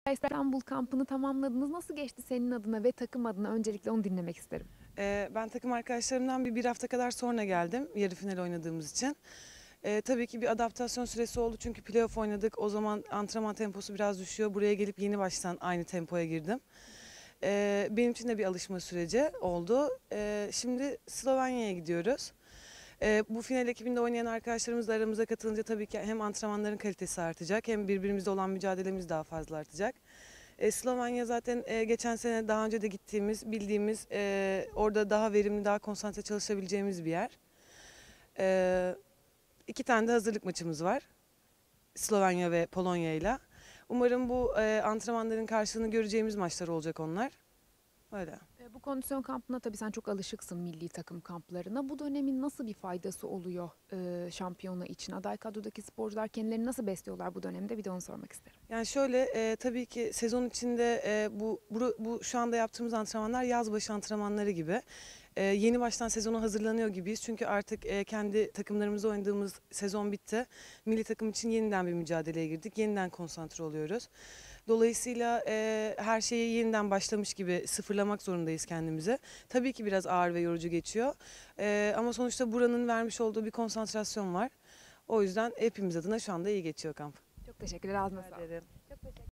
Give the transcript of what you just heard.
İstanbul kampını tamamladınız. Nasıl geçti senin adına ve takım adına? Öncelikle onu dinlemek isterim. Ben takım arkadaşlarımdan bir hafta kadar sonra geldim yarı final oynadığımız için. Tabii ki bir adaptasyon süresi oldu çünkü playoff oynadık. O zaman antrenman temposu biraz düşüyor. Buraya gelip yeni baştan aynı tempoya girdim. Benim için de bir alışma süreci oldu. Şimdi Slovenya'ya gidiyoruz. Bu final ekibinde oynayan arkadaşlarımız da aramıza katılınca tabii ki hem antrenmanların kalitesi artacak hem birbirimizle olan mücadelemiz daha fazla artacak. Slovenya zaten geçen sene daha önce de gittiğimiz, bildiğimiz, orada daha verimli, daha konsantre çalışabileceğimiz bir yer. İki tane de hazırlık maçımız var. Slovenya ve Polonya ile. Umarım bu antrenmanların karşılığını göreceğimiz maçlar olacak onlar. Öyle. Bu kondisyon kampına tabii sen çok alışıksın milli takım kamplarına. Bu dönemin nasıl bir faydası oluyor şampiyona için? Aday kadrodaki sporcular kendilerini nasıl besliyorlar bu dönemde? Bir de onu sormak isterim. Yani şöyle tabii ki sezon içinde bu şu anda yaptığımız antrenmanlar yaz başı antrenmanları gibi. Yeni baştan sezona hazırlanıyor gibiyiz. Çünkü artık kendi takımlarımızda oynadığımız sezon bitti. Milli takım için yeniden bir mücadeleye girdik. Yeniden konsantre oluyoruz. Dolayısıyla her şeyi yeniden başlamış gibi sıfırlamak zorundayız kendimize. Tabii ki biraz ağır ve yorucu geçiyor. Ama sonuçta buranın vermiş olduğu bir konsantrasyon var. O yüzden hepimiz adına şu anda iyi geçiyor kamp. Çok teşekkürler. Ağzına Rica sağlık. ederim. Çok teşekkür